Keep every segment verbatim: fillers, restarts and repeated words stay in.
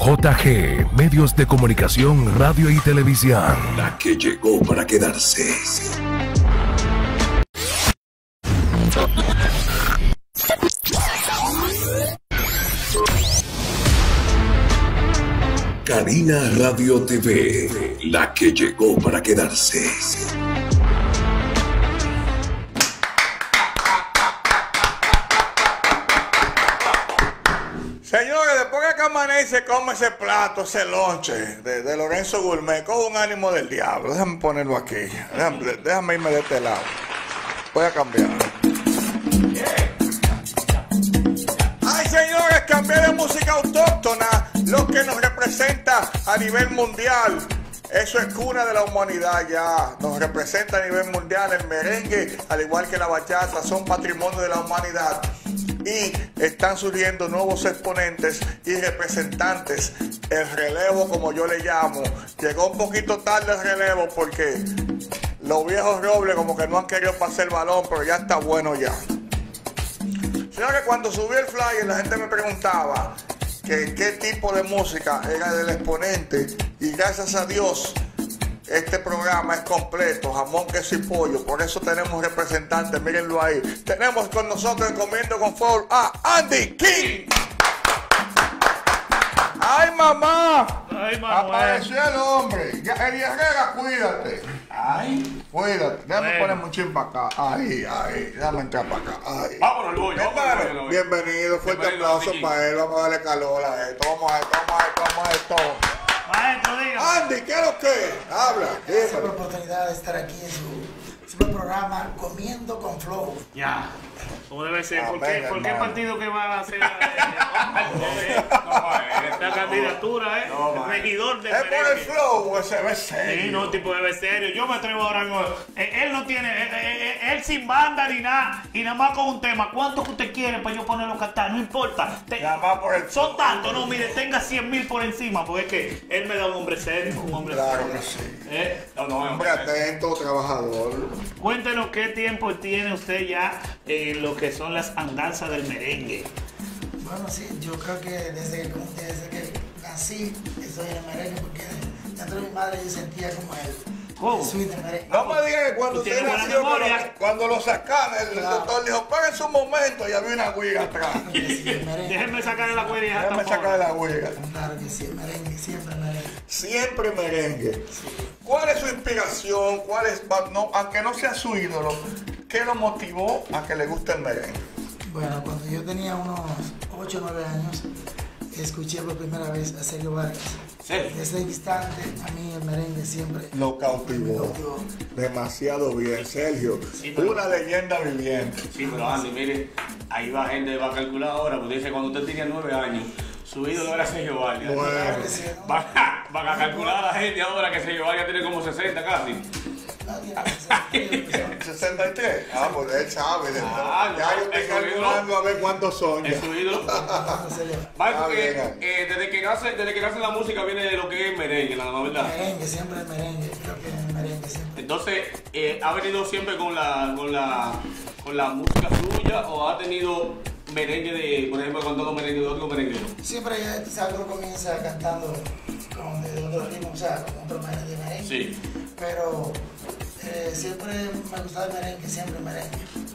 J G, Medios de Comunicación, Radio y Televisión. La que llegó para quedarse. Karina Radio T V, la que llegó para quedarse. Señores, después que amanece, come ese plato, ese lonche de, de Lorenzo Gourmet, con un ánimo del diablo. Déjame ponerlo aquí. Déjame, déjame irme de este lado. Voy a cambiar. Ay, señores, cambié de música autóctona, lo que nos representa a nivel mundial. Eso es cuna de la humanidad ya. Nos representa a nivel mundial. El merengue, al igual que la bachata, son patrimonio de la humanidad. Y están surgiendo nuevos exponentes y representantes. El relevo, como yo le llamo. Llegó un poquito tarde el relevo porque los viejos robles como que no han querido pasar el balón, pero ya está bueno ya. Señores, cuando subí el flyer la gente me preguntaba que qué tipo de música era del exponente, y gracias a Dios este programa es completo, jamón, queso y pollo. Por eso tenemos representantes, mírenlo ahí. Tenemos con nosotros en Comiendo con Fuego a Andy King. ¡Ay, mamá! ¡Ay, mamá! Apareció el hombre. Ya, Eddie Herrera, cuídate. ¡Ay! Cuídate. Déjame Bueno. ponerme un chin para acá. ¡Ay, ay! Déjame entrar para acá. ¡Ay! Vámonos, Luis. Hermano, bienvenido. Fuerte Bienvenido, aplauso Andy. para él. Vamos a darle calor a esto. Vamos a esto, vamos a esto, vamos a esto. Maestro, diga. Andy, ¿qué es lo que? Habla. Gracias por la Dímelo. oportunidad de estar aquí en su, su programa Comiendo con Flow. Ya. Como debe ser. ¿Por Amén, qué, ¿por qué hermano. partido que va a hacer eh, la candidatura, eh? No, man. Regidor de Es por el merengue. flow, que se ve serio. Sí, no, tipo de serio. Yo me atrevo ahora mismo. Eh, él no tiene, eh, eh, eh, él sin banda ni nada, y nada más con un tema. ¿Cuánto que usted quiere para yo ponerlo a cantar? No importa. Te- Nada más por el son tantos, no, mire, tenga cien mil por encima, porque es que él me da un hombre serio, un hombre Claro serio. que sí. ¿Eh? No, no, hombre atento, trabajador. Cuéntenos qué tiempo tiene usted ya en lo que son las andanzas del merengue. Bueno, sí, yo creo que desde, que- desde que nací estoy en el merengue, porque dentro de mi madre yo sentía como el, ¿Cómo? el swing del merengue. No me digan que cuando Tú usted tienes buena nació, memoria. cuando, cuando lo sacaron, el Claro. doctor dijo, espérense un momento, y había una huiga atrás. Claro que sí, el merengue. Déjenme sacarle la cuerda Déjame sacar la huiga. Claro que sí, el merengue, siempre el merengue. Siempre merengue. ¿Cuál es su inspiración? ¿Cuál es, no, aunque no sea su ídolo, qué lo motivó a que le guste el merengue? Bueno, cuando yo tenía unos ocho o nueve años, escuché por primera vez a Sergio Vargas. ¿Serio? Desde ese instante, a mí el merengue siempre Lo me cautivó. cautivó. Demasiado bien, Sergio. Sí, pero- Una leyenda viviente. Sí, pero Andy, mire, ahí va gente, va a calcular ahora, porque dice cuando usted tenía nueve años, su ídolo era Sergio Vargas. Bueno. Claro que sí, ¿no? Van a, van a calcular a la gente ahora que Sergio Vargas tiene como sesenta casi. No tiene que ser. sesenta y tres. Ah, pues él sabe. De Ah, ya yo no, estoy eso calculando a ver cuántos son. Es ya. su ídolo. No se le va. Vale, Ah, porque bien. eh, desde, que nace, desde que nace la música viene de lo que es merengue, nada más, ¿verdad? Merengue, siempre el merengue, creo que el merengue siempre. Entonces, eh, ¿ha venido siempre con la, con la, con la música suya o ha tenido merengue de, por ejemplo, con todo merengue de otro merenguero? Siempre ya, tú sabes, uno comienza cantando con de otro ritmo, o sea, con otro merengue, de merengue. Sí. Pero eh, siempre me gustaba el merengue, siempre merengue,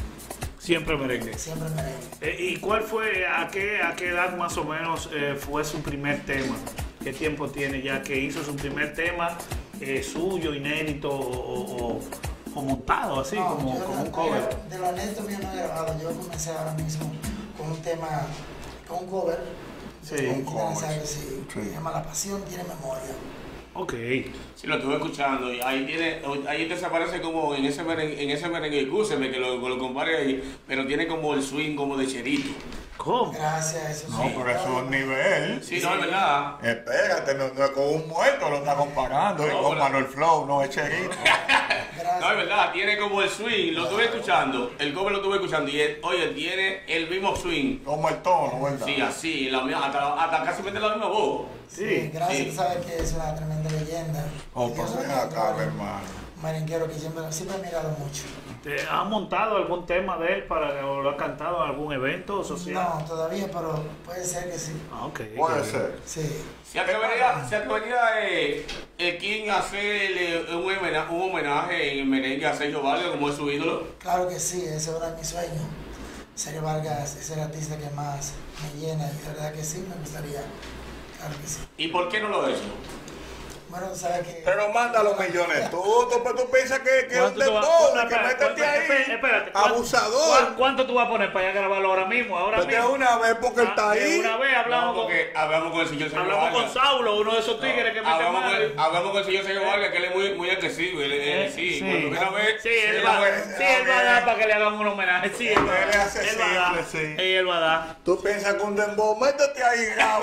Siempre merengue. siempre merengue. Eh, ¿Y cuál fue, a qué, a qué edad más o menos eh, fue su primer tema? ¿Qué tiempo tiene ya que hizo su primer tema eh, suyo, inédito o, o- o montado así, No, como, yo como no- un cover? De lo honesto mío no he grabado, yo comencé ahora mismo con un tema, con un cover. Sí. de Un Quintana cover, Salles, sí, sí. se llama La Pasión Tiene Memoria. Ok. Sí, lo estuve escuchando y ahí tiene, ahí desaparece como en ese merengue, en ese merengue, escúcheme que lo, lo compare ahí, pero tiene como el swing como de cherito. ¿Cómo? Gracias, eso No, sí. pero eso es un nivel. Sí, no, es verdad. Espérate, no, no es con un muerto, lo está comparando. y No, con pero- Manuel Flow, no es Cherito. Gracias. No, es verdad, tiene como el swing, lo estuve escuchando, el cover lo estuve escuchando y él, oye, tiene el mismo swing. Como el tono, ¿verdad? Sí, así, la, misma- hasta, hasta casi mete la misma voz. Sí, gracias, sí. tú sabes que es una tremenda leyenda. Oh, Y pues Dios ven lo acá, bendiga. hermano. merenguero que siempre, siempre he mirado mucho. ¿Te has montado algún tema de él para, o lo has cantado en algún evento social? No, todavía, pero puede ser que sí. Ah, ok. Puede ser. Sí. ¿Se atrevería, se atrevería eh, eh, King a hacerle un homenaje, un homenaje en merengue a Sergio Vargas como es su ídolo? Claro que sí, ese es uno de mis sueños. Sergio Vargas es el artista que más me llena y de verdad que sí, me gustaría. Claro que sí. ¿Y por qué no lo ha hecho? Bueno, sabes que... Pero manda los millones. Tú, tú, tú piensas que, que es un ¿Cuánto tú vas- dembow, una- que espera, métete espera, ahí. espera, espérate, ¿cuánto- Abusador. ¿cuán- ¿Cuánto tú vas a poner para allá grabarlo ahora mismo? Ahora Pero de mismo. una vez porque él está Ah, de ahí. una vez hablamos No, con, porque hablamos con el señor Sergio hablamos con Vargas. Saulo, uno de esos tigres que mete Hablamos con, mal. el, hablamos con el señor Sergio Vargas, que él es muy, muy accesible. Él, él- Eh, sí, sí. cuando quiera ver. Sí, él se va, la- sí, él va a dar para que le hagan un homenaje. Sí, él va a Él dar. es Él va a dar. accesible, sí. Sí, él va a dar. Tú piensas que un dembow, métete ahí y graba.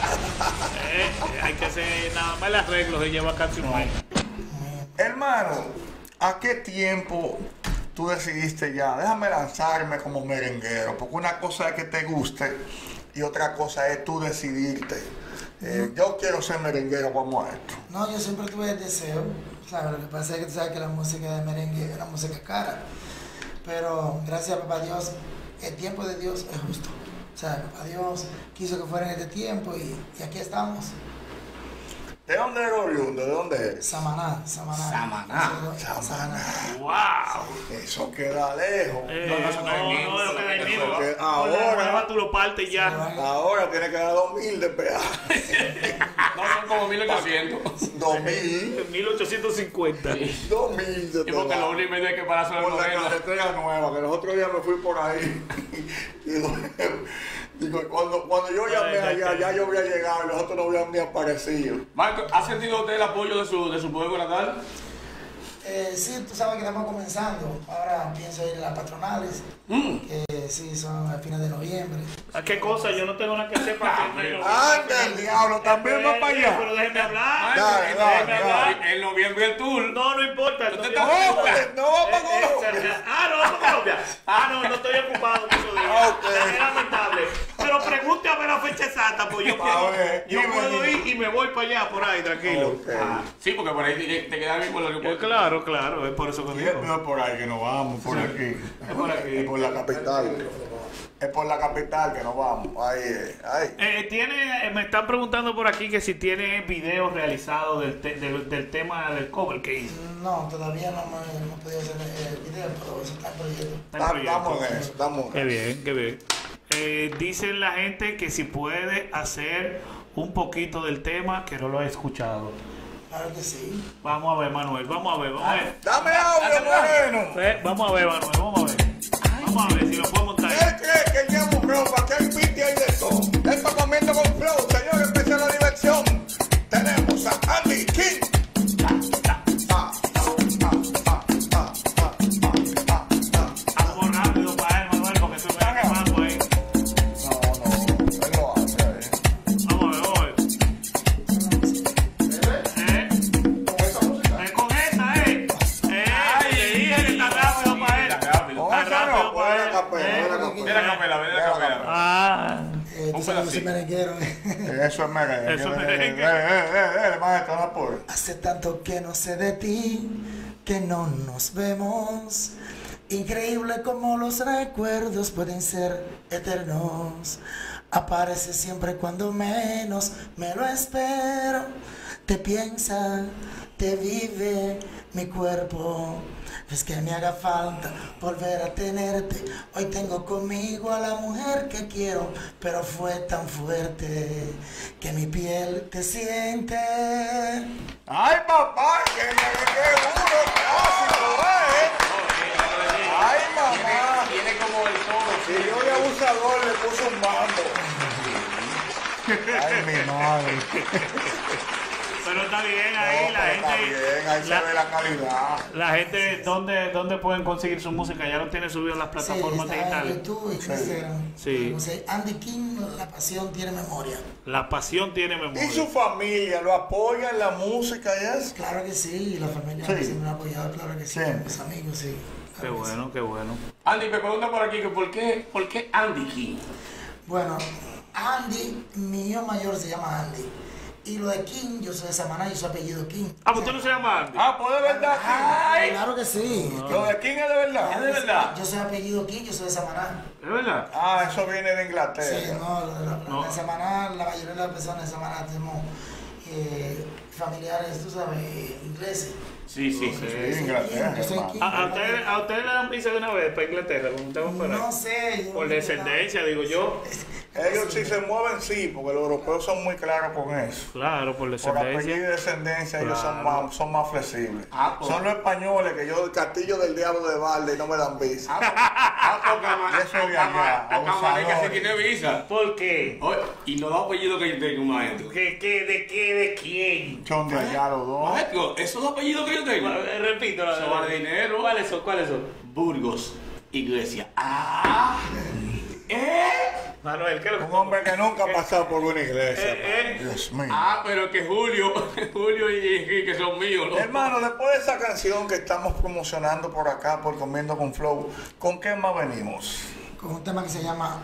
Eh, eh, hay que hacer nada más el arreglo de llevar casi un año. Hermano, ¿a qué tiempo tú decidiste ya? Déjame lanzarme como merenguero, porque una cosa es que te guste y otra cosa es tú decidirte. Eh, yo quiero ser merenguero, vamos a esto. No, yo siempre tuve el deseo, ¿sabes? Lo que pasa es que tú sabes que la música de merengue es una música cara. Pero gracias a papá Dios, el tiempo de Dios es justo. O sea, papá Dios quiso que fuera en este tiempo y, y aquí estamos. ¿De dónde eres oriundo? ¿De dónde eres? Samaná, Samaná. Samaná. Samaná. ¡Wow! Eso queda lejos. Eh, No, no, eso no, queda ahí mismo, no, eso queda ahí eso mismo. queda- Con la ahora- nueva tú lo partes ya. Ahora tiene que dar dos mil de peaje. No, son como mil ochocientos. Dos mil. mil ochocientos cincuenta. Dos mil de Y porque lo único que hay que parar son por los la novenos. carretera nueva, que los otros días me fui por ahí. Y digo, digo, cuando, cuando yo llamé Ay, allá, ay, ya yo había llegado y los otros no habían ni aparecido. Marco, ¿ha sentido usted el apoyo de su, de su pueblo natal? Eh, sí, tú sabes que estamos comenzando. Ahora pienso ir a las patronales, Mm. que sí, son a fines de noviembre. ¿A qué cosa? Yo no tengo nada que hacer para que me lo- ¡Anda el diablo! ¿También va para allá? Pero déjeme hablar. Dale, déjeme dale, hablar. En noviembre el tour. No, no importa. ¿Usted no, está no, loca? No va para Eh, eh, Colombia. Ah, no, para Colombia. Ah, no, no estoy ocupado en esos días. Ah, ok. Es lamentable. Pero pregúntame la fecha exacta, pues yo A puedo, ver, yo dime, puedo dime. ir y me voy para allá, por ahí, tranquilo. Ok. Ah, sí, porque por ahí te, te queda bien por el Eh, aeropuerto. claro, claro, es por eso que Y digo. no es por ahí que nos vamos, por aquí. Es por aquí. Es por la capital. Es por la capital que nos vamos. Ahí es. Ahí. Eh, tiene, eh, me están preguntando por aquí que si tiene videos realizados del, te- del, del tema del cover que hizo. No, todavía no, me, no he podido hacer el video, pero eso está en proyecto. Está en Da- proyecto. Estamos en eso, estamos en Qué eso. bien, qué bien. Eh, dicen la gente que si puede hacer un poquito del tema que no lo he escuchado. Claro que sí. Vamos a ver, Manuel, vamos a ver, vamos a ver. Dame audio, Moreno. Eh, vamos a ver, Manuel, vamos a ver. Vamos a ver si lo podemos montar. Él cree que lleva un ropa, que hay piti ahí de todo. Él está comiendo con flow, señor, empieza la diversión. Tenemos a Andy King. Ah, ah, ah, ah, ah, ah, ah, ah. Vamos rápido para él, Manuel, porque se me está quemando ahí. No, no, él lo hace. eh. Vamos a ver, vamos a ver. Eh, Con esa música. eh, con esta, eh. Eh, le dije que está rápido para él. Está rápido. Con Está esa rápido no, para pues él. la capela, Eh, la capela. Ven la capela, ven la capela. Ah. Eh, tú Un sabes que soy pedacito. merenguero. Eso es merengue. Eso es Eh, merengue. Eh, eh, eh, eh, maestro, no apure. Hace tanto que no sé de ti, que no nos vemos. Increíble como los recuerdos pueden ser eternos. Aparece siempre cuando menos me lo espero. Te piensa, te vive mi cuerpo. Es que me haga falta volver a tenerte. Hoy tengo conmigo a la mujer que quiero, pero fue tan fuerte que mi piel te siente. Ay, papá, que merengue duro, clásico, eh. Ay, mamá. Tiene como el tono. Si yo de abusador le puse un mambo. Ay, mi madre. Pero está bien ahí, No, la pero gente. está bien, ahí la- se ve la calidad. La gente, ¿dónde, ¿dónde pueden conseguir su música? Ya lo tiene subido en las plataformas Sí, está en digitales. YouTube y Instagram. Sí. O sea, Andy King, la pasión tiene memoria. La pasión tiene memoria. ¿Y su familia lo apoya en la música y eso? Claro que sí, la familia Sí. siempre me ha apoyado, claro que sí. Siempre. Mis amigos, sí. Qué claro que sí. bueno, qué bueno. Andy, me pregunta por aquí que por qué, por qué Andy King. Bueno, Andy, mi hijo mayor se llama Andy. Y lo de King, yo soy de Samaná, yo soy apellido King. Ah, pues tú no se llamas Andy. Ah, pues de verdad. Ay, claro que sí. King. Lo de King es de verdad. ¿Es de verdad? Yo soy apellido King, yo soy de Samaná. ¿Es verdad? Ah, eso viene de Inglaterra. Sí, no, la, la, No. en Samaná, la mayoría de las personas en Samaná tenemos eh, familiares, tú sabes, ingleses. Sí, sí, sí. Sí, Inglaterra, Yo soy hermano. King. ¿A, a ustedes a ustedes le dan visa de una vez para Inglaterra? Como ustedes van para No ahí? sé. yo Por no sé descendencia, digo yo. Ellos si se mueven, sí, porque los europeos son muy claros con eso. Claro, por Por apellido y descendencia. descendencia, ellos son Claro. más, son más flexibles. Ah, pues. Son los españoles que yo, el castillo del diablo de Valde, y no me dan visa. Ah, porque ama- Eso de porque ama- allá, porque Amaneca abusadores. sí tiene visa. ¿Por qué? Oye, y los dos apellidos que yo tengo, maestro. ¿Qué, qué, ¿De qué? ¿De quién? Son de allá los dos. Maestro, esos dos apellidos que yo tengo. Eh, Repito. la- Eso vale dinero. ¿Cuáles son? ¿Cuáles son? Burgos, Iglesia. Ah, ¿eh? Manuel, ¿qué es lo Un que hombre que nunca ha pasado por una iglesia. Eh, eh. Dios mío. Ah, pero que Julio, Julio y Enrique son míos, ¿no? Hermano, después de esa canción que estamos promocionando por acá, por Comiendo con Flow, ¿con qué más venimos? Con un tema que se llama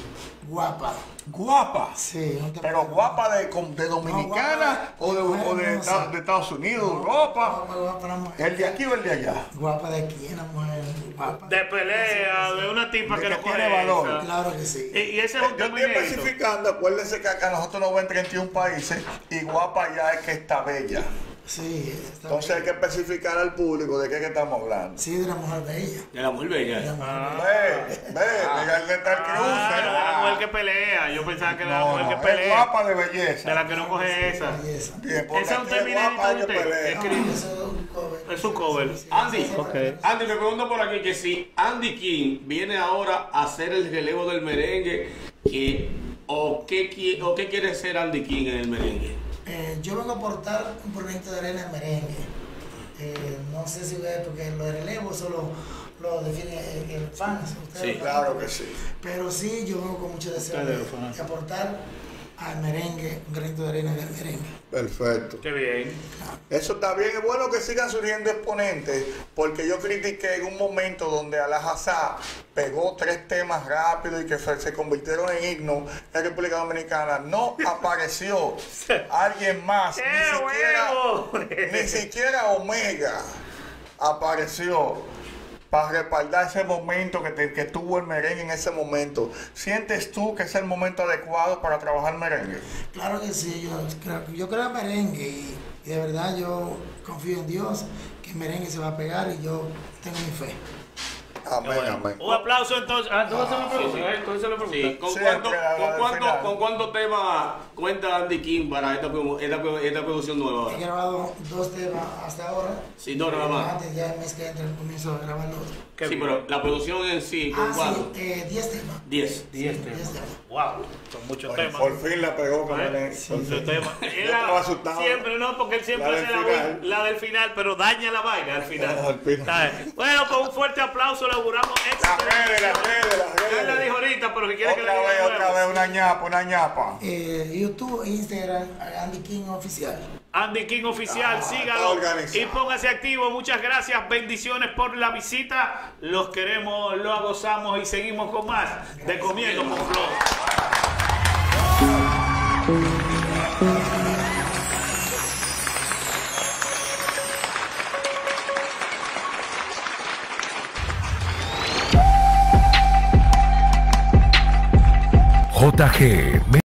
Guapa. Guapa. Sí, un tema Pero que- guapa de, de dominicana No, o de, guapa, o de, no, esta- no, de Estados Unidos, No, Europa. guapa, guapa, la mujer. ¿El de aquí o el de allá? Guapa de aquí, la mujer. Guapa. De pelea, de una tipa De que que no tiene coge valor. esa. Claro que sí. Y, y ese es un Yo tema estoy inédito. especificando, acuérdense que acá nosotros nos ven treinta y un países y guapa ya es que está bella. Sí, está Entonces hay que especificar al público de qué que estamos hablando. sí, de la mujer bella. De la mujer De la bella. mujer Ah. Ve, ve, diga el de tal Ah, no era la cruce. mujer que pelea. Yo pensaba que era la No, mujer no, que es pelea. guapa de belleza. De la que no coge esa. belleza. Bien, porque Ese es un aquí es tema inédito guapa, hay de que usted. pelea. Es No, que- eso es un cover. Es un cover. Sí, sí, Andy, sí, sí, ok. sí. Andy, me pregunto por aquí que si Andy King viene ahora a hacer el relevo del merengue, que, o, qué, qui- o qué quiere ser Andy King en el merengue. Eh, yo vengo a aportar un granito de arena en merengue. Eh, no sé si ve, porque lo de relevo solo lo define el, el fan. ustedes Sí, lo Claro saben. que sí. Pero sí, yo vengo con mucho deseo Ustedes de, lo saben. de aportar al merengue, un granito de arena del merengue. Perfecto. Qué bien. Eso está bien, es bueno que sigan surgiendo exponentes, porque yo critiqué en un momento donde Alajazá pegó tres temas rápido y que se se convirtieron en himno en República Dominicana. No apareció alguien más, ni ¡Qué siquiera, huevo! ni siquiera Omega apareció para respaldar ese momento que, te- que tuvo el merengue en ese momento. ¿Sientes tú que es el momento adecuado para trabajar merengue? Claro que sí, yo creo, yo creo en merengue y, y de verdad yo confío en Dios que el merengue se va a pegar y yo tengo mi fe. Amén, amén. Un aplauso entonces. Ah, tú vas a hacer una pregunta. ¿eh? Tú vas a hacer una Sí, pregunta. ¿con, Siempre cuánto, la- la con, del cuánto, final. ¿con cuántos temas cuenta Andy King para esta, promo- esta, pro- esta producción nueva He ahora? grabado dos temas hasta ahora. Sí, no, nada más. Antes ya el mes que entra comienzo a grabar los otro. Qué Sí, bien. pero la producción en sí, ¿con Ah, cuánto? sí, eh, diez temas. Diez. Diez Sí, temas. diez temas. Wow, son muchos Bueno, temas. por fin la pegó con ¿Eh? merengue. Sí, por muchos fin. temas. Yo Él estaba la- asustado. siempre, no, porque él siempre La hace del la, final. la del final, pero daña la vaina al final. Al final. ¿Sabes? Bueno, con un fuerte aplauso le auguramos éxito. Las redes, las redes, las Ya redes. le dijo ahorita, pero si quiere que le Otra diga vez, de otra nuevo. vez, una ñapa, una ñapa. Eh, YouTube, Instagram, Andy King Oficial. Andy King Oficial, Ah, está sígalo organizado. y póngase activo. Muchas gracias, bendiciones por la visita. Los queremos, los gozamos y seguimos con más de Comiendo con Flow. J G